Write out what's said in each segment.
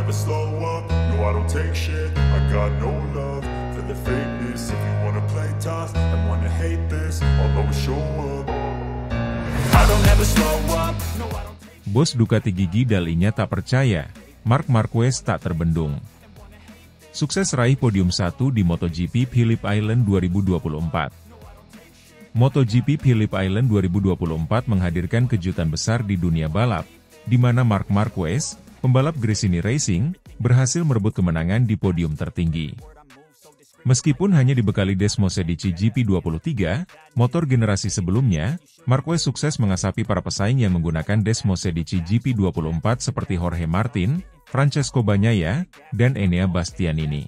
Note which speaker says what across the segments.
Speaker 1: never slow up, no I don't take shit. I got no love for the fakeness. If you wanna play tough and wanna hate this, I'll always show up. I don't ever slow up, no I don't take.
Speaker 2: Bos Ducati Gigi Dalinya tak percaya, Marc Marquez tak terbendung. Sukses raih podium 1 di MotoGP Phillip Island 2024. MotoGP Phillip Island 2024 menghadirkan kejutan besar di dunia balap, di mana Marc Marquez, pembalap Gresini Racing, berhasil merebut kemenangan di podium tertinggi. Meskipun hanya dibekali Desmosedici GP23, motor generasi sebelumnya, Marquez sukses mengasapi para pesaing yang menggunakan Desmosedici GP24 seperti Jorge Martin, Francesco Bagnaia, dan Enea Bastianini.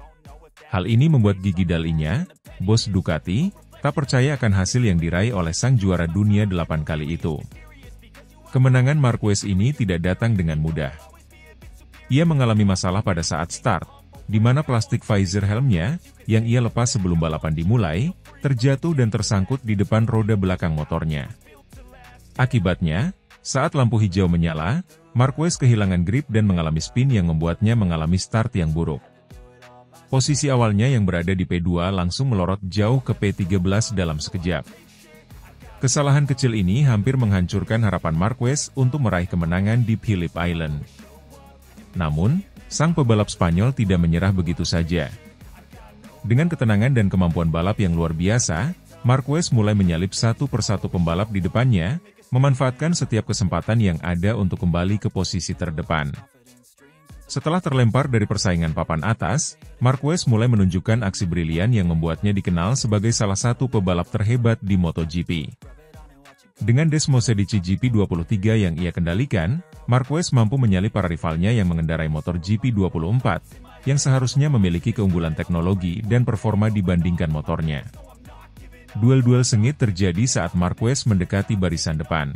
Speaker 2: Hal ini membuat Gigi Dalinya, bos Ducati, tak percaya akan hasil yang diraih oleh sang juara dunia 8 kali itu. Kemenangan Marquez ini tidak datang dengan mudah. Ia mengalami masalah pada saat start, di mana plastik visor helmnya, yang ia lepas sebelum balapan dimulai, terjatuh dan tersangkut di depan roda belakang motornya. Akibatnya, saat lampu hijau menyala, Marquez kehilangan grip dan mengalami spin yang membuatnya mengalami start yang buruk. Posisi awalnya yang berada di P2 langsung melorot jauh ke P13 dalam sekejap. Kesalahan kecil ini hampir menghancurkan harapan Marquez untuk meraih kemenangan di Phillip Island. Namun, sang pebalap Spanyol tidak menyerah begitu saja. Dengan ketenangan dan kemampuan balap yang luar biasa, Marquez mulai menyalip satu persatu pembalap di depannya, memanfaatkan setiap kesempatan yang ada untuk kembali ke posisi terdepan. Setelah terlempar dari persaingan papan atas, Marquez mulai menunjukkan aksi brilian yang membuatnya dikenal sebagai salah satu pebalap terhebat di MotoGP. Dengan Desmosedici GP23 yang ia kendalikan, Marquez mampu menyalip para rivalnya yang mengendarai motor GP24, yang seharusnya memiliki keunggulan teknologi dan performa dibandingkan motornya. Duel-duel sengit terjadi saat Marquez mendekati barisan depan.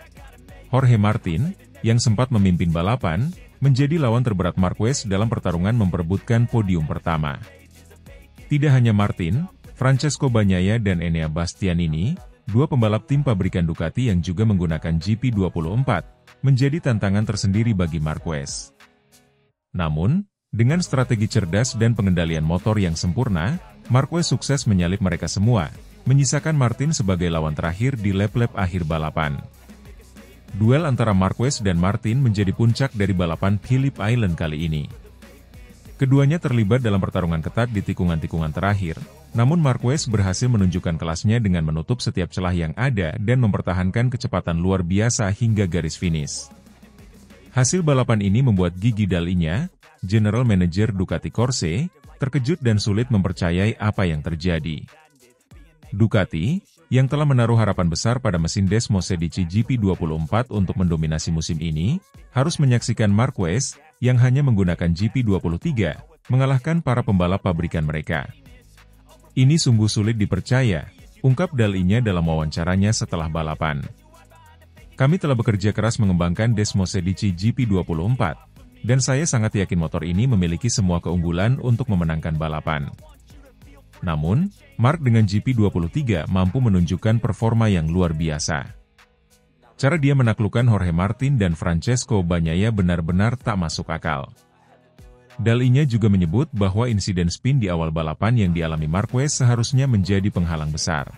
Speaker 2: Jorge Martin, yang sempat memimpin balapan, menjadi lawan terberat Marquez dalam pertarungan memperebutkan podium pertama. Tidak hanya Martin, Francesco Bagnaia dan Enea Bastianini, dua pembalap tim pabrikan Ducati yang juga menggunakan GP24, menjadi tantangan tersendiri bagi Marquez. Namun, dengan strategi cerdas dan pengendalian motor yang sempurna, Marquez sukses menyalip mereka semua, menyisakan Martin sebagai lawan terakhir di lap-lap akhir balapan. Duel antara Marquez dan Martin menjadi puncak dari balapan Phillip Island kali ini. Keduanya terlibat dalam pertarungan ketat di tikungan-tikungan terakhir, namun Marquez berhasil menunjukkan kelasnya dengan menutup setiap celah yang ada dan mempertahankan kecepatan luar biasa hingga garis finish. Hasil balapan ini membuat Gigi Dalinya, General Manager Ducati Corse, terkejut dan sulit mempercayai apa yang terjadi. Ducati, yang telah menaruh harapan besar pada mesin Desmosedici GP24 untuk mendominasi musim ini, harus menyaksikan Marquez, yang hanya menggunakan GP23, mengalahkan para pembalap pabrikan mereka. Ini sungguh sulit dipercaya, ungkap Dalinya dalam wawancaranya setelah balapan. Kami telah bekerja keras mengembangkan Desmosedici GP24, dan saya sangat yakin motor ini memiliki semua keunggulan untuk memenangkan balapan. Namun, Marc dengan GP23 mampu menunjukkan performa yang luar biasa. Cara dia menaklukkan Jorge Martin dan Francesco Bagnaia benar-benar tak masuk akal. Dalinya juga menyebut bahwa insiden spin di awal balapan yang dialami Marquez seharusnya menjadi penghalang besar.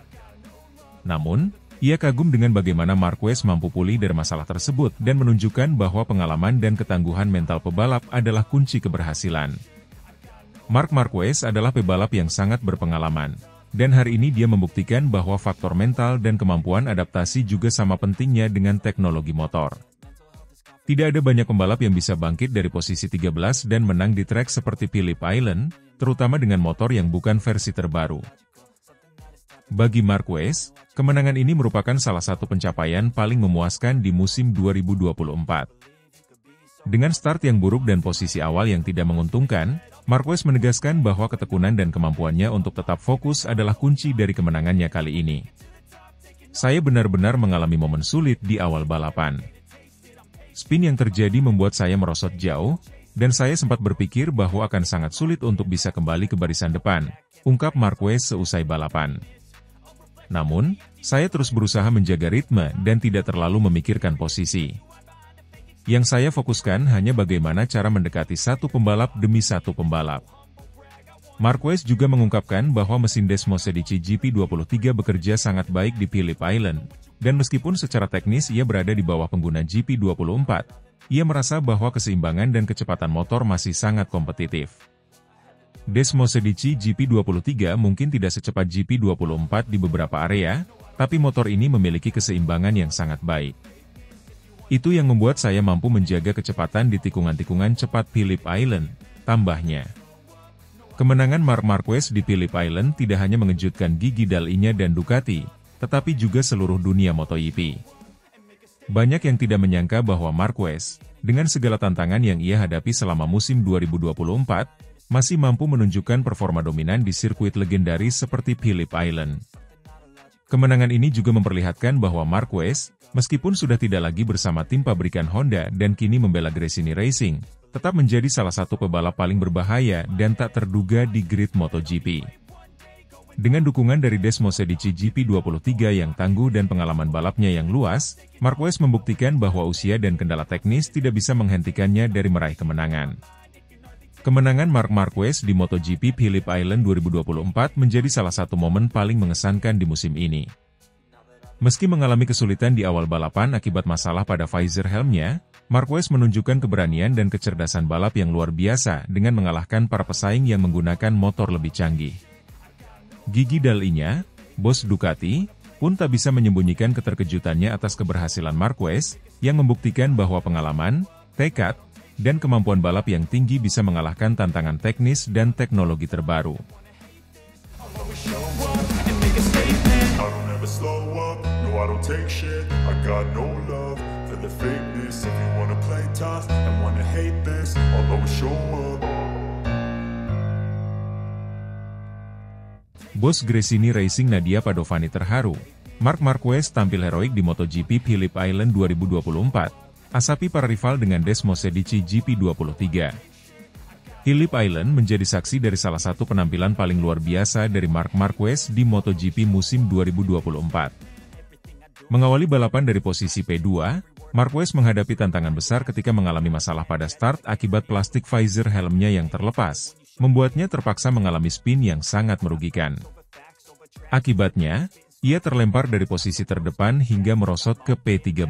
Speaker 2: Namun, ia kagum dengan bagaimana Marquez mampu pulih dari masalah tersebut dan menunjukkan bahwa pengalaman dan ketangguhan mental pebalap adalah kunci keberhasilan. Marc Marquez adalah pebalap yang sangat berpengalaman, dan hari ini dia membuktikan bahwa faktor mental dan kemampuan adaptasi juga sama pentingnya dengan teknologi motor. Tidak ada banyak pembalap yang bisa bangkit dari posisi 13 dan menang di trek seperti Phillip Island, terutama dengan motor yang bukan versi terbaru. Bagi Marquez, kemenangan ini merupakan salah satu pencapaian paling memuaskan di musim 2024. Dengan start yang buruk dan posisi awal yang tidak menguntungkan, Marquez menegaskan bahwa ketekunan dan kemampuannya untuk tetap fokus adalah kunci dari kemenangannya kali ini. Saya benar-benar mengalami momen sulit di awal balapan. Spin yang terjadi membuat saya merosot jauh, dan saya sempat berpikir bahwa akan sangat sulit untuk bisa kembali ke barisan depan, ungkap Marquez seusai balapan. Namun, saya terus berusaha menjaga ritme dan tidak terlalu memikirkan posisi. Yang saya fokuskan hanya bagaimana cara mendekati satu pembalap demi satu pembalap. Marquez juga mengungkapkan bahwa mesin Desmos Edici GP23 bekerja sangat baik di Phillip Island, dan meskipun secara teknis ia berada di bawah pengguna GP24, ia merasa bahwa keseimbangan dan kecepatan motor masih sangat kompetitif. Desmos Edici GP23 mungkin tidak secepat GP24 di beberapa area, tapi motor ini memiliki keseimbangan yang sangat baik. Itu yang membuat saya mampu menjaga kecepatan di tikungan-tikungan cepat Phillip Island, tambahnya. Kemenangan Marc Marquez di Phillip Island tidak hanya mengejutkan Gigi Dall'Igna dan Ducati, tetapi juga seluruh dunia MotoGP. Banyak yang tidak menyangka bahwa Marquez, dengan segala tantangan yang ia hadapi selama musim 2024, masih mampu menunjukkan performa dominan di sirkuit legendaris seperti Phillip Island. Kemenangan ini juga memperlihatkan bahwa Marquez, meskipun sudah tidak lagi bersama tim pabrikan Honda dan kini membela Gresini Racing, tetap menjadi salah satu pebalap paling berbahaya dan tak terduga di grid MotoGP. Dengan dukungan dari Desmos Edici GP23 yang tangguh dan pengalaman balapnya yang luas, Marquez membuktikan bahwa usia dan kendala teknis tidak bisa menghentikannya dari meraih kemenangan. Kemenangan Marc Marquez di MotoGP Phillip Island 2024 menjadi salah satu momen paling mengesankan di musim ini. Meski mengalami kesulitan di awal balapan akibat masalah pada visor helmnya, Marquez menunjukkan keberanian dan kecerdasan balap yang luar biasa dengan mengalahkan para pesaing yang menggunakan motor lebih canggih. Gigi Dall'Igna, bos Ducati, pun tak bisa menyembunyikan keterkejutannya atas keberhasilan Marquez, yang membuktikan bahwa pengalaman, tekad, dan kemampuan balap yang tinggi bisa mengalahkan tantangan teknis dan teknologi terbaru.
Speaker 1: I don't take shit, I got no love for the fakeness. If you wanna play tough and wanna hate this, I'll always show up.
Speaker 2: Bos Gresini Racing Nadia Padovani terharu. Marc Marquez tampil heroik di MotoGP Phillip Island 2024, asapi para rival dengan Desmos Edici GP23. Phillip Island menjadi saksi dari salah satu penampilan paling luar biasa dari Marc Marquez di MotoGP musim 2024. Mengawali balapan dari posisi P2, Marquez menghadapi tantangan besar ketika mengalami masalah pada start akibat plastik visor helmnya yang terlepas, membuatnya terpaksa mengalami spin yang sangat merugikan. Akibatnya, ia terlempar dari posisi terdepan hingga merosot ke P13.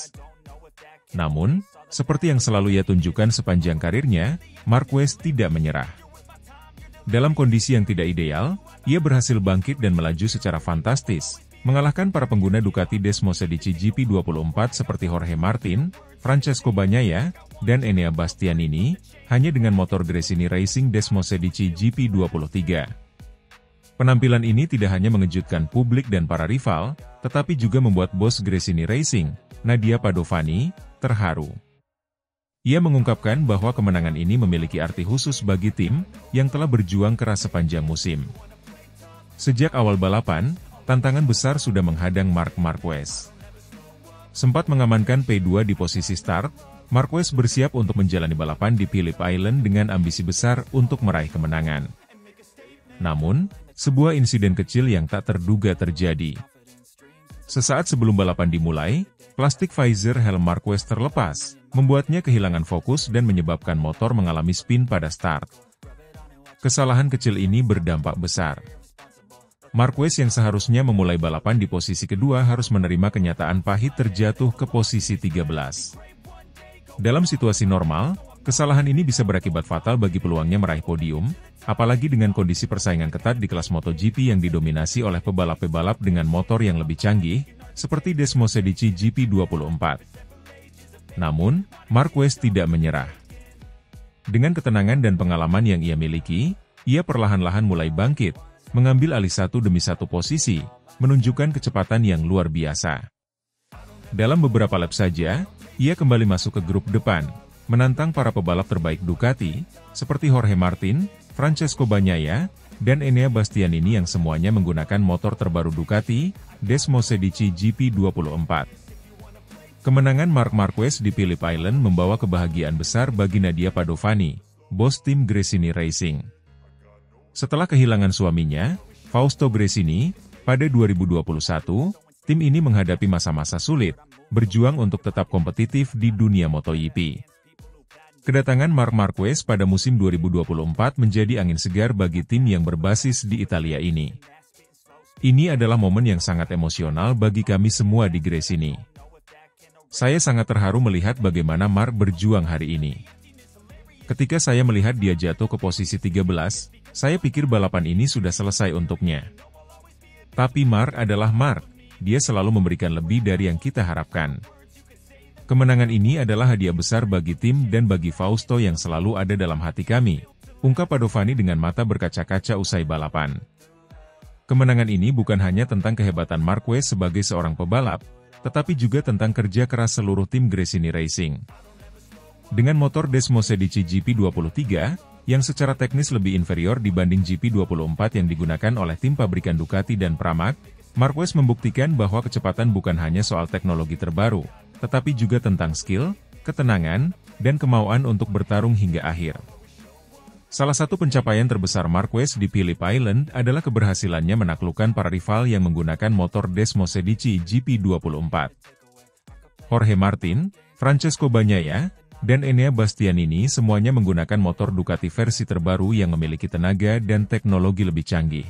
Speaker 2: Namun, seperti yang selalu ia tunjukkan sepanjang karirnya, Marquez tidak menyerah. Dalam kondisi yang tidak ideal, ia berhasil bangkit dan melaju secara fantastis, mengalahkan para pengguna Ducati Desmos Edici GP24 seperti Jorge Martin, Francesco Bagnaia, dan Enea Bastianini, hanya dengan motor Gresini Racing Desmos Edici GP23. Penampilan ini tidak hanya mengejutkan publik dan para rival, tetapi juga membuat bos Gresini Racing, Nadia Padovani, terharu. Ia mengungkapkan bahwa kemenangan ini memiliki arti khusus bagi tim yang telah berjuang keras sepanjang musim. Sejak awal balapan, tantangan besar sudah menghadang Marc Marquez. Sempat mengamankan P2 di posisi start, Marquez bersiap untuk menjalani balapan di Phillip Island dengan ambisi besar untuk meraih kemenangan. Namun, sebuah insiden kecil yang tak terduga terjadi. Sesaat sebelum balapan dimulai, plastik visor helm Marquez terlepas, membuatnya kehilangan fokus dan menyebabkan motor mengalami spin pada start. Kesalahan kecil ini berdampak besar. Marquez yang seharusnya memulai balapan di posisi kedua harus menerima kenyataan pahit terjatuh ke posisi 13. Dalam situasi normal, kesalahan ini bisa berakibat fatal bagi peluangnya meraih podium, apalagi dengan kondisi persaingan ketat di kelas MotoGP yang didominasi oleh pebalap-pebalap dengan motor yang lebih canggih, seperti Desmos Edici GP24. Namun, Marquez tidak menyerah. Dengan ketenangan dan pengalaman yang ia miliki, ia perlahan-lahan mulai bangkit, mengambil alih satu demi satu posisi, menunjukkan kecepatan yang luar biasa. Dalam beberapa lap saja, ia kembali masuk ke grup depan, menantang para pebalap terbaik Ducati, seperti Jorge Martin, Francesco Bagnaia, dan Enea Bastianini yang semuanya menggunakan motor terbaru Ducati, Desmos Edici GP24. Kemenangan Marc Marquez di Phillip Island membawa kebahagiaan besar bagi Nadia Padovani, bos tim Gresini Racing. Setelah kehilangan suaminya, Fausto Gresini, pada 2021, tim ini menghadapi masa-masa sulit, berjuang untuk tetap kompetitif di dunia MotoGP. Kedatangan Marc Marquez pada musim 2024 menjadi angin segar bagi tim yang berbasis di Italia ini. Ini adalah momen yang sangat emosional bagi kami semua di Gresini. Saya sangat terharu melihat bagaimana Marc berjuang hari ini. Ketika saya melihat dia jatuh ke posisi 13, saya pikir balapan ini sudah selesai untuknya. Tapi Marc adalah Marc, dia selalu memberikan lebih dari yang kita harapkan. Kemenangan ini adalah hadiah besar bagi tim dan bagi Fausto yang selalu ada dalam hati kami, ungkap Padovani dengan mata berkaca-kaca usai balapan. Kemenangan ini bukan hanya tentang kehebatan Marquez sebagai seorang pebalap, tetapi juga tentang kerja keras seluruh tim Gresini Racing. Dengan motor Desmosedici GP23, yang secara teknis lebih inferior dibanding GP24 yang digunakan oleh tim pabrikan Ducati dan Pramac, Marquez membuktikan bahwa kecepatan bukan hanya soal teknologi terbaru, tetapi juga tentang skill, ketenangan, dan kemauan untuk bertarung hingga akhir. Salah satu pencapaian terbesar Marquez di Phillip Island adalah keberhasilannya menaklukkan para rival yang menggunakan motor Desmosedici GP24. Jorge Martin, Francesco Bagnaia, dan Enea Bastianini semuanya menggunakan motor Ducati versi terbaru yang memiliki tenaga dan teknologi lebih canggih.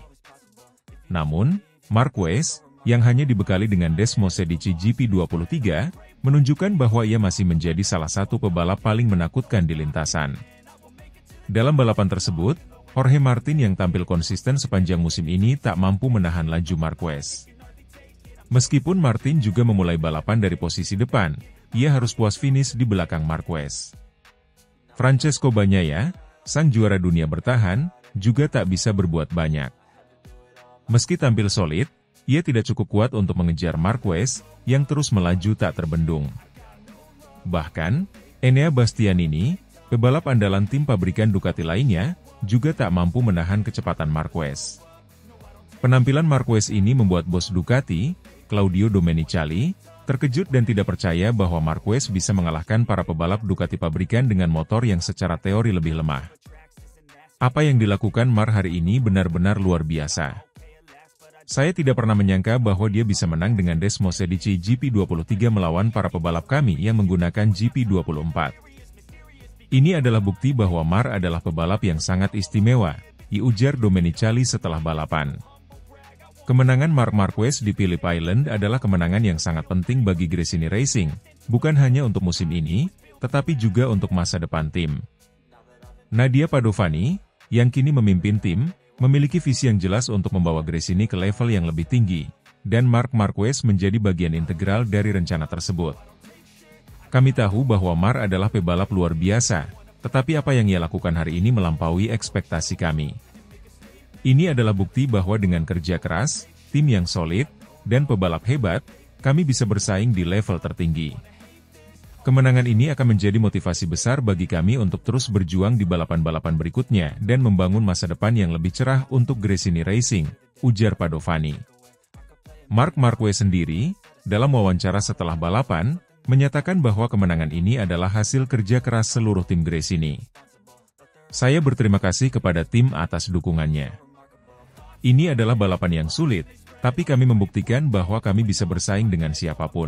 Speaker 2: Namun, Marquez, yang hanya dibekali dengan Desmosedici GP23, menunjukkan bahwa ia masih menjadi salah satu pebalap paling menakutkan di lintasan. Dalam balapan tersebut, Jorge Martin yang tampil konsisten sepanjang musim ini tak mampu menahan laju Marquez. Meskipun Martin juga memulai balapan dari posisi depan, ia harus puas finish di belakang Marquez. Francesco Bagnaia, sang juara dunia bertahan, juga tak bisa berbuat banyak. Meski tampil solid, ia tidak cukup kuat untuk mengejar Marquez, yang terus melaju tak terbendung. Bahkan, Enea Bastianini, pebalap andalan tim pabrikan Ducati lainnya, juga tak mampu menahan kecepatan Marquez. Penampilan Marquez ini membuat bos Ducati, Claudio Domenicali, terkejut dan tidak percaya bahwa Marquez bisa mengalahkan para pebalap Ducati pabrikan dengan motor yang secara teori lebih lemah. Apa yang dilakukan Marc hari ini benar-benar luar biasa. Saya tidak pernah menyangka bahwa dia bisa menang dengan Desmosedici GP23 melawan para pebalap kami yang menggunakan GP24. Ini adalah bukti bahwa Marc adalah pebalap yang sangat istimewa, ujar Domenicali setelah balapan. Kemenangan Marc Marquez di Phillip Island adalah kemenangan yang sangat penting bagi Gresini Racing, bukan hanya untuk musim ini, tetapi juga untuk masa depan tim. Nadia Padovani, yang kini memimpin tim, memiliki visi yang jelas untuk membawa Gresini ke level yang lebih tinggi, dan Marc Marquez menjadi bagian integral dari rencana tersebut. Kami tahu bahwa Marc adalah pebalap luar biasa, tetapi apa yang ia lakukan hari ini melampaui ekspektasi kami. Ini adalah bukti bahwa dengan kerja keras, tim yang solid, dan pebalap hebat, kami bisa bersaing di level tertinggi. Kemenangan ini akan menjadi motivasi besar bagi kami untuk terus berjuang di balapan-balapan berikutnya dan membangun masa depan yang lebih cerah untuk Gresini Racing, ujar Padovani. Marc Marquez sendiri, dalam wawancara setelah balapan, menyatakan bahwa kemenangan ini adalah hasil kerja keras seluruh tim Gresini. Saya berterima kasih kepada tim atas dukungannya. Ini adalah balapan yang sulit, tapi kami membuktikan bahwa kami bisa bersaing dengan siapapun.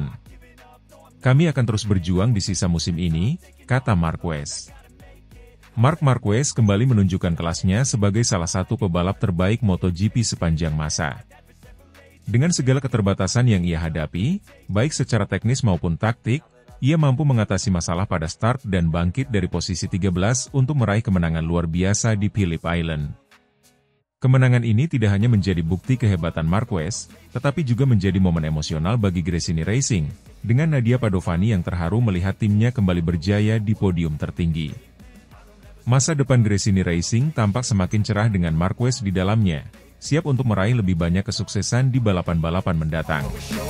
Speaker 2: Kami akan terus berjuang di sisa musim ini, kata Marquez. Marc Marquez kembali menunjukkan kelasnya sebagai salah satu pebalap terbaik MotoGP sepanjang masa. Dengan segala keterbatasan yang ia hadapi, baik secara teknis maupun taktik, ia mampu mengatasi masalah pada start dan bangkit dari posisi 13 untuk meraih kemenangan luar biasa di Phillip Island. Kemenangan ini tidak hanya menjadi bukti kehebatan Marquez, tetapi juga menjadi momen emosional bagi Gresini Racing, dengan Nadia Padovani yang terharu melihat timnya kembali berjaya di podium tertinggi. Masa depan Gresini Racing tampak semakin cerah dengan Marquez di dalamnya, siap untuk meraih lebih banyak kesuksesan di balapan-balapan mendatang.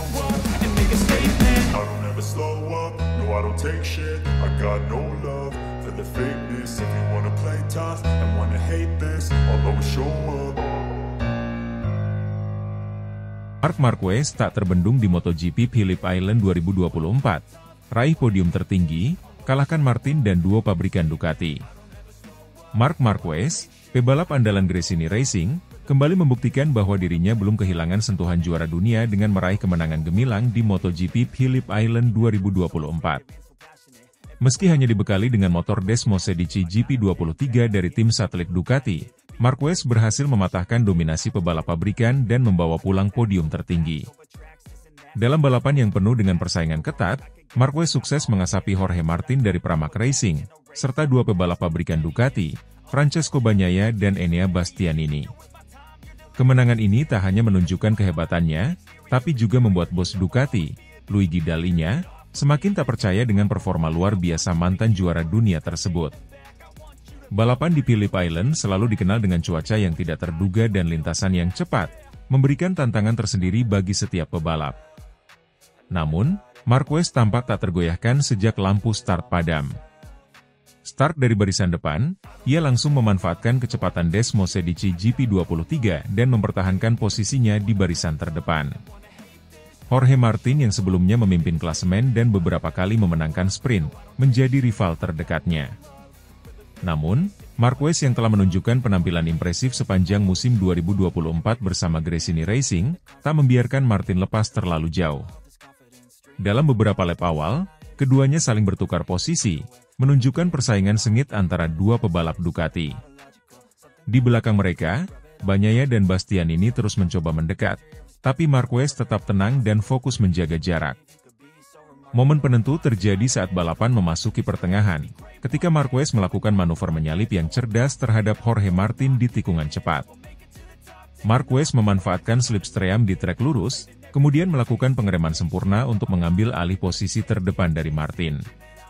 Speaker 2: Marc Marquez tak terbendung di MotoGP Phillip Island 2024, raih podium tertinggi, kalahkan Martin dan duo pabrikan Ducati. Marc Marquez, pebalap andalan Gresini Racing, kembali membuktikan bahwa dirinya belum kehilangan sentuhan juara dunia dengan meraih kemenangan gemilang di MotoGP Phillip Island 2024. Meski hanya dibekali dengan motor Desmosedici GP23 dari tim satelit Ducati, Marquez berhasil mematahkan dominasi pebalap pabrikan dan membawa pulang podium tertinggi. Dalam balapan yang penuh dengan persaingan ketat, Marquez sukses mengasapi Jorge Martin dari Pramac Racing, serta dua pebalap pabrikan Ducati, Francesco Bagnaia dan Enea Bastianini. Kemenangan ini tak hanya menunjukkan kehebatannya, tapi juga membuat bos Ducati, Luigi Dall'Igna, semakin tak percaya dengan performa luar biasa mantan juara dunia tersebut. Balapan di Phillip Island selalu dikenal dengan cuaca yang tidak terduga dan lintasan yang cepat, memberikan tantangan tersendiri bagi setiap pebalap. Namun, Marquez tampak tak tergoyahkan sejak lampu start padam. Start dari barisan depan, ia langsung memanfaatkan kecepatan Desmosedici GP23 dan mempertahankan posisinya di barisan terdepan. Jorge Martin yang sebelumnya memimpin klasemen dan beberapa kali memenangkan sprint, menjadi rival terdekatnya. Namun, Marquez yang telah menunjukkan penampilan impresif sepanjang musim 2024 bersama Gresini Racing, tak membiarkan Martin lepas terlalu jauh. Dalam beberapa lap awal, keduanya saling bertukar posisi, menunjukkan persaingan sengit antara dua pebalap Ducati. Di belakang mereka, Bagnaia dan Bastianini terus mencoba mendekat, tapi Marquez tetap tenang dan fokus menjaga jarak. Momen penentu terjadi saat balapan memasuki pertengahan, ketika Marquez melakukan manuver menyalip yang cerdas terhadap Jorge Martin di tikungan cepat. Marquez memanfaatkan slipstream di trek lurus, kemudian melakukan pengereman sempurna untuk mengambil alih posisi terdepan dari Martin.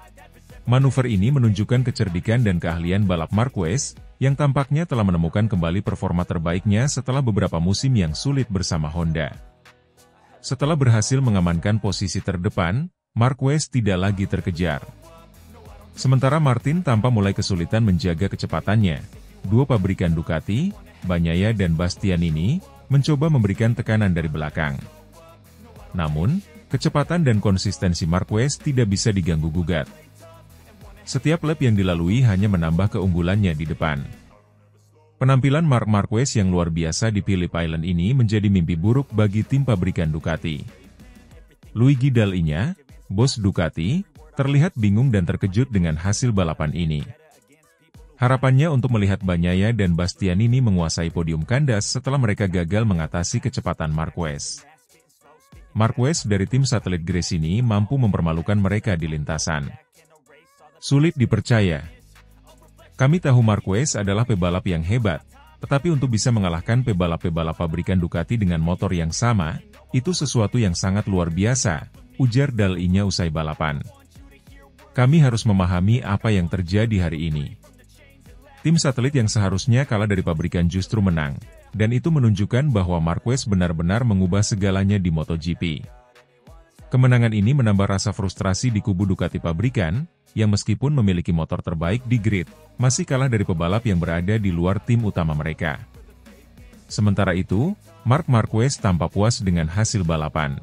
Speaker 2: Manuver ini menunjukkan kecerdikan dan keahlian balap Marquez, yang tampaknya telah menemukan kembali performa terbaiknya setelah beberapa musim yang sulit bersama Honda. Setelah berhasil mengamankan posisi terdepan, Marquez tidak lagi terkejar. Sementara Martin tampak mulai kesulitan menjaga kecepatannya. Dua pabrikan Ducati, Bagnaia dan Bastianini, mencoba memberikan tekanan dari belakang. Namun, kecepatan dan konsistensi Marquez tidak bisa diganggu-gugat. Setiap lap yang dilalui hanya menambah keunggulannya di depan. Penampilan Marc Marquez yang luar biasa di Phillip Island ini menjadi mimpi buruk bagi tim pabrikan Ducati. Luigi Dall'Igna, bos Ducati, terlihat bingung dan terkejut dengan hasil balapan ini. Harapannya untuk melihat Bagnaia dan Bastianini menguasai podium kandas setelah mereka gagal mengatasi kecepatan Marquez. Marquez dari tim satelit Gresini mampu mempermalukan mereka di lintasan. Sulit dipercaya. Kami tahu Marquez adalah pebalap yang hebat, tetapi untuk bisa mengalahkan pebalap-pebalap pabrikan Ducati dengan motor yang sama, itu sesuatu yang sangat luar biasa, ujar Dall'Igna usai balapan. Kami harus memahami apa yang terjadi hari ini. Tim satelit yang seharusnya kalah dari pabrikan justru menang, dan itu menunjukkan bahwa Marquez benar-benar mengubah segalanya di MotoGP. Kemenangan ini menambah rasa frustrasi di kubu Ducati pabrikan, yang meskipun memiliki motor terbaik di grid, masih kalah dari pebalap yang berada di luar tim utama mereka. Sementara itu, Marc Marquez tampak puas dengan hasil balapan.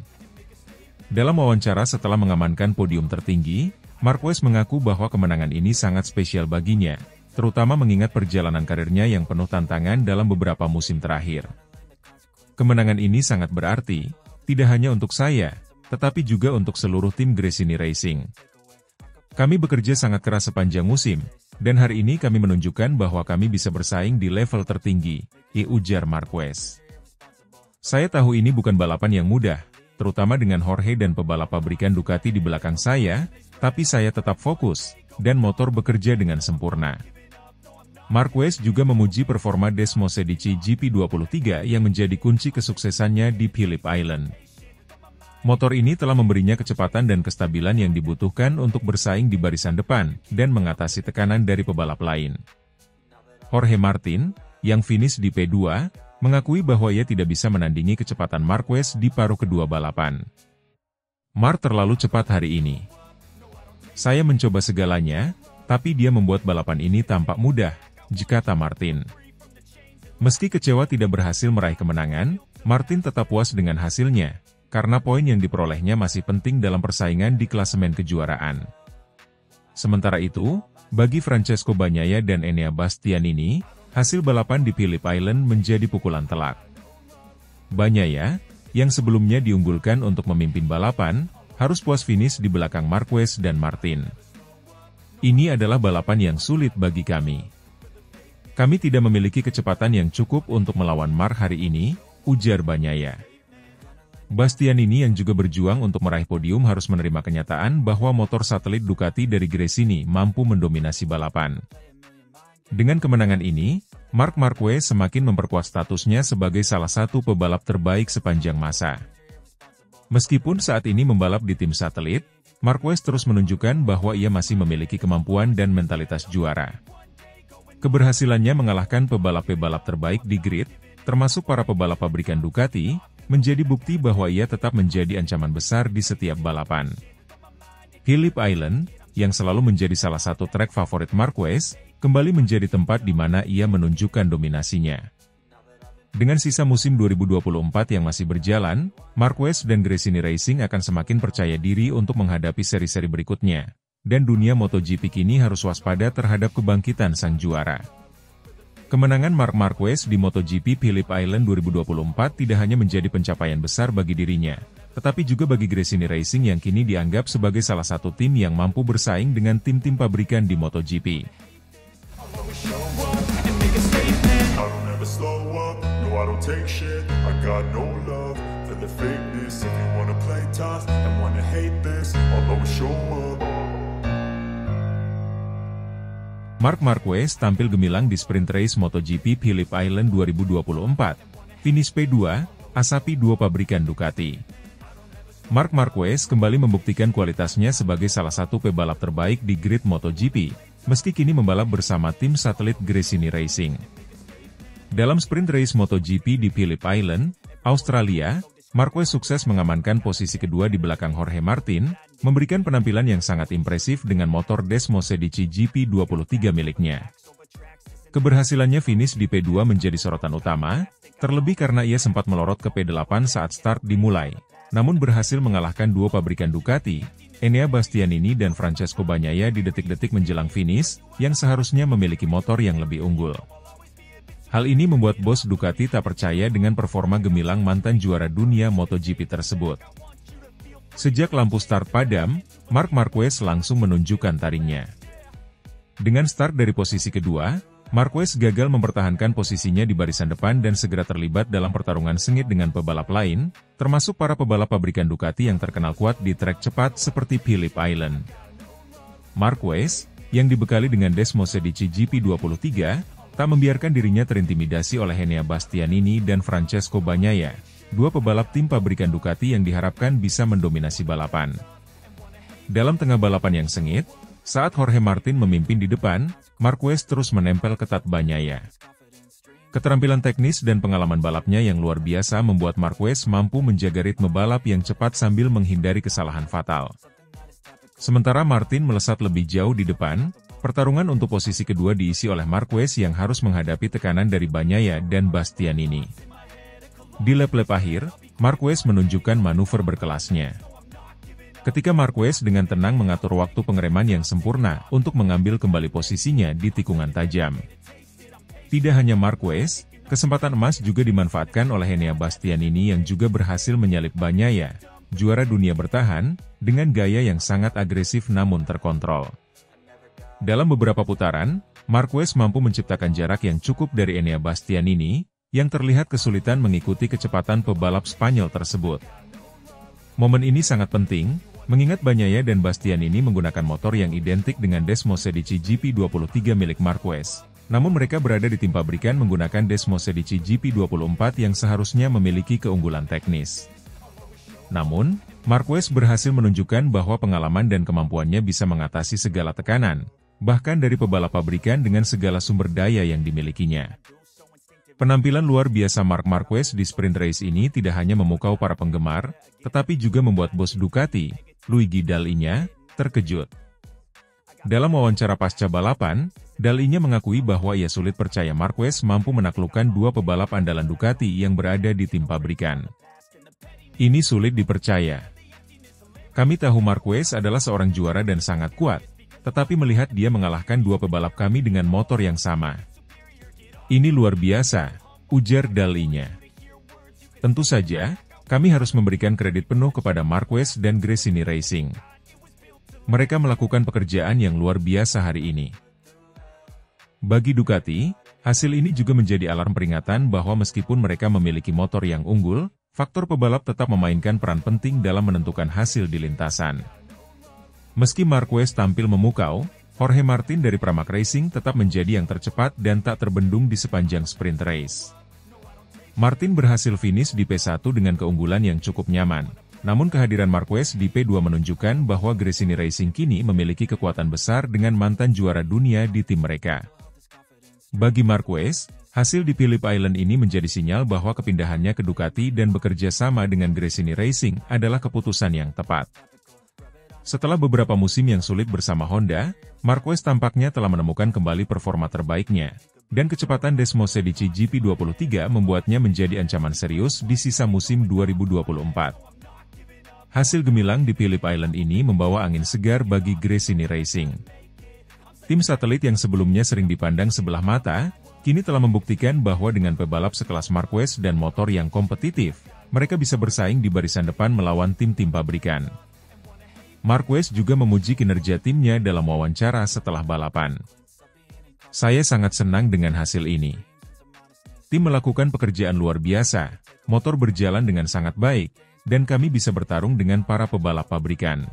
Speaker 2: Dalam wawancara setelah mengamankan podium tertinggi, Marquez mengaku bahwa kemenangan ini sangat spesial baginya, terutama mengingat perjalanan karirnya yang penuh tantangan dalam beberapa musim terakhir. Kemenangan ini sangat berarti, tidak hanya untuk saya, tetapi juga untuk seluruh tim Gresini Racing. Kami bekerja sangat keras sepanjang musim, dan hari ini kami menunjukkan bahwa kami bisa bersaing di level tertinggi, ujar Marquez. Saya tahu ini bukan balapan yang mudah, terutama dengan Jorge dan pebalap pabrikan Ducati di belakang saya, tapi saya tetap fokus, dan motor bekerja dengan sempurna. Marquez juga memuji performa Desmosedici GP23 yang menjadi kunci kesuksesannya di Phillip Island. Motor ini telah memberinya kecepatan dan kestabilan yang dibutuhkan untuk bersaing di barisan depan dan mengatasi tekanan dari pebalap lain. Jorge Martin, yang finish di P2, mengakui bahwa ia tidak bisa menandingi kecepatan Marquez di paruh kedua balapan. Marc terlalu cepat hari ini. Saya mencoba segalanya, tapi dia membuat balapan ini tampak mudah, kata Martin. Meski kecewa tidak berhasil meraih kemenangan, Martin tetap puas dengan hasilnya, karena poin yang diperolehnya masih penting dalam persaingan di klasemen kejuaraan. Sementara itu, bagi Francesco Bagnaia dan Enea Bastianini, hasil balapan di Phillip Island menjadi pukulan telak. Bagnaia, yang sebelumnya diunggulkan untuk memimpin balapan, harus puas finish di belakang Marquez dan Martin. Ini adalah balapan yang sulit bagi kami. Kami tidak memiliki kecepatan yang cukup untuk melawan Marc hari ini, ujar Bagnaia. Bastianini yang juga berjuang untuk meraih podium harus menerima kenyataan bahwa motor satelit Ducati dari Gresini mampu mendominasi balapan. Dengan kemenangan ini, Marc Marquez semakin memperkuat statusnya sebagai salah satu pebalap terbaik sepanjang masa. Meskipun saat ini membalap di tim satelit, Marquez terus menunjukkan bahwa ia masih memiliki kemampuan dan mentalitas juara. Keberhasilannya mengalahkan pebalap-pebalap terbaik di grid, termasuk para pebalap pabrikan Ducati, menjadi bukti bahwa ia tetap menjadi ancaman besar di setiap balapan. Phillip Island, yang selalu menjadi salah satu trek favorit Marquez, kembali menjadi tempat di mana ia menunjukkan dominasinya. Dengan sisa musim 2024 yang masih berjalan, Marquez dan Gresini Racing akan semakin percaya diri untuk menghadapi seri-seri berikutnya, dan dunia MotoGP kini harus waspada terhadap kebangkitan sang juara. Kemenangan Marc Marquez di MotoGP Phillip Island 2024 tidak hanya menjadi pencapaian besar bagi dirinya, tetapi juga bagi Gresini Racing yang kini dianggap sebagai salah satu tim yang mampu bersaing dengan tim-tim pabrikan di MotoGP. Marc Marquez tampil gemilang di sprint race MotoGP Phillip Island 2024, finish P2, asapi dua pabrikan Ducati. Marc Marquez kembali membuktikan kualitasnya sebagai salah satu pebalap terbaik di grid MotoGP, meski kini membalap bersama tim satelit Gresini Racing. Dalam sprint race MotoGP di Phillip Island, Australia, Marquez sukses mengamankan posisi kedua di belakang Jorge Martin, memberikan penampilan yang sangat impresif dengan motor Desmosedici GP23 miliknya. Keberhasilannya finish di P2 menjadi sorotan utama, terlebih karena ia sempat melorot ke P8 saat start dimulai, namun berhasil mengalahkan dua pabrikan Ducati, Enea Bastianini dan Francesco Bagnaia di detik-detik menjelang finish, yang seharusnya memiliki motor yang lebih unggul. Hal ini membuat bos Ducati tak percaya dengan performa gemilang mantan juara dunia MotoGP tersebut. Sejak lampu start padam, Marc Marquez langsung menunjukkan taringnya. Dengan start dari posisi kedua, Marquez gagal mempertahankan posisinya di barisan depan dan segera terlibat dalam pertarungan sengit dengan pebalap lain, termasuk para pebalap pabrikan Ducati yang terkenal kuat di trek cepat seperti Phillip Island. Marquez, yang dibekali dengan Desmosedici GP23, tak membiarkan dirinya terintimidasi oleh Enea Bastianini dan Francesco Bagnaia, dua pebalap tim pabrikan Ducati yang diharapkan bisa mendominasi balapan. Dalam tengah balapan yang sengit, saat Jorge Martin memimpin di depan, Marquez terus menempel ketat Bagnaia. Keterampilan teknis dan pengalaman balapnya yang luar biasa membuat Marquez mampu menjaga ritme balap yang cepat sambil menghindari kesalahan fatal. Sementara Martin melesat lebih jauh di depan, pertarungan untuk posisi kedua diisi oleh Marquez yang harus menghadapi tekanan dari Bagnaia dan Bastianini. Di lap-lap akhir, Marquez menunjukkan manuver berkelasnya. Ketika Marquez dengan tenang mengatur waktu pengereman yang sempurna untuk mengambil kembali posisinya di tikungan tajam. Tidak hanya Marquez, kesempatan emas juga dimanfaatkan oleh Enea Bastianini yang juga berhasil menyalip Bagnaia, juara dunia bertahan, dengan gaya yang sangat agresif namun terkontrol. Dalam beberapa putaran, Marquez mampu menciptakan jarak yang cukup dari Enea Bastianini, yang terlihat kesulitan mengikuti kecepatan pebalap Spanyol tersebut. Momen ini sangat penting, mengingat Bagnaia dan Bastianini menggunakan motor yang identik dengan Desmosedici GP23 milik Marquez. Namun mereka berada di tim pabrikan menggunakan Desmosedici GP24 yang seharusnya memiliki keunggulan teknis. Namun, Marquez berhasil menunjukkan bahwa pengalaman dan kemampuannya bisa mengatasi segala tekanan, bahkan dari pebalap pabrikan dengan segala sumber daya yang dimilikinya. Penampilan luar biasa Marc Marquez di sprint race ini tidak hanya memukau para penggemar, tetapi juga membuat bos Ducati, Luigi Dall'Igna, terkejut. Dalam wawancara pasca balapan, Dall'Igna mengakui bahwa ia sulit percaya Marquez mampu menaklukkan dua pebalap andalan Ducati yang berada di tim pabrikan. Ini sulit dipercaya. Kami tahu Marquez adalah seorang juara dan sangat kuat, tetapi melihat dia mengalahkan dua pebalap kami dengan motor yang sama. Ini luar biasa, ujar dalinya. Tentu saja, kami harus memberikan kredit penuh kepada Marquez dan Gresini Racing. Mereka melakukan pekerjaan yang luar biasa hari ini. Bagi Ducati, hasil ini juga menjadi alarm peringatan bahwa meskipun mereka memiliki motor yang unggul, faktor pebalap tetap memainkan peran penting dalam menentukan hasil di lintasan. Meski Marquez tampil memukau, Jorge Martin dari Pramac Racing tetap menjadi yang tercepat dan tak terbendung di sepanjang sprint race. Martin berhasil finish di P1 dengan keunggulan yang cukup nyaman, namun kehadiran Marquez di P2 menunjukkan bahwa Gresini Racing kini memiliki kekuatan besar dengan mantan juara dunia di tim mereka. Bagi Marquez, hasil di Phillip Island ini menjadi sinyal bahwa kepindahannya ke Ducati dan bekerja sama dengan Gresini Racing adalah keputusan yang tepat. Setelah beberapa musim yang sulit bersama Honda, Marquez tampaknya telah menemukan kembali performa terbaiknya, dan kecepatan Desmosedici GP23 membuatnya menjadi ancaman serius di sisa musim 2024. Hasil gemilang di Phillip Island ini membawa angin segar bagi Gresini Racing. Tim satelit yang sebelumnya sering dipandang sebelah mata, kini telah membuktikan bahwa dengan pebalap sekelas Marquez dan motor yang kompetitif, mereka bisa bersaing di barisan depan melawan tim-tim pabrikan. Marquez juga memuji kinerja timnya dalam wawancara setelah balapan. Saya sangat senang dengan hasil ini. Tim melakukan pekerjaan luar biasa, motor berjalan dengan sangat baik, dan kami bisa bertarung dengan para pebalap pabrikan.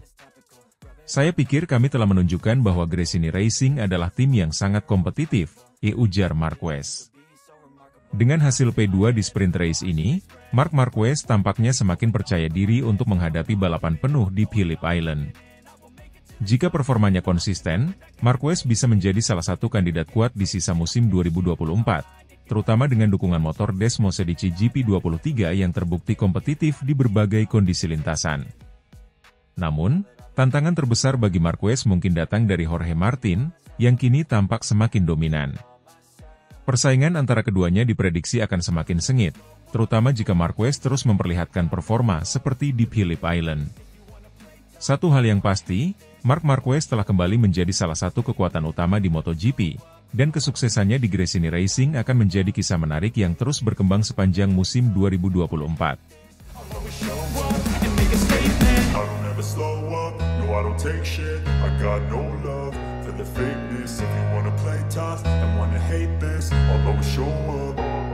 Speaker 2: Saya pikir kami telah menunjukkan bahwa Gresini Racing adalah tim yang sangat kompetitif, ujar Marquez. Dengan hasil P2 di sprint race ini, Marc Marquez tampaknya semakin percaya diri untuk menghadapi balapan penuh di Phillip Island. Jika performanya konsisten, Marquez bisa menjadi salah satu kandidat kuat di sisa musim 2024, terutama dengan dukungan motor Desmosedici GP23 yang terbukti kompetitif di berbagai kondisi lintasan. Namun, tantangan terbesar bagi Marquez mungkin datang dari Jorge Martin, yang kini tampak semakin dominan. Persaingan antara keduanya diprediksi akan semakin sengit, terutama jika Marquez terus memperlihatkan performa seperti di Phillip Island. Satu hal yang pasti, Marc Marquez telah kembali menjadi salah satu kekuatan utama di MotoGP, dan kesuksesannya di Gresini Racing akan menjadi kisah menarik yang terus berkembang sepanjang musim 2024.
Speaker 1: For the fakeness, if you wanna play tough and wanna hate this, I'll always show up.